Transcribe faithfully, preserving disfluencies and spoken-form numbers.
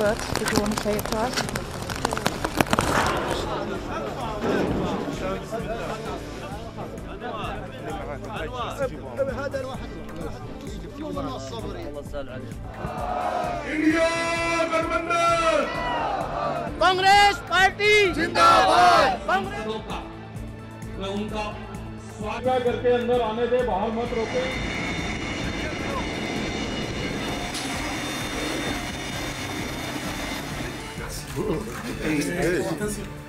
words. Did you want to say it to us? هذا الواحد والله الصبري الله يسهل عليك. India गठबंधन Congress party जिंदाबाद। कांग्रेस मैं उनका स्वागत करके अंदर आने दे, बाहर मत रोके।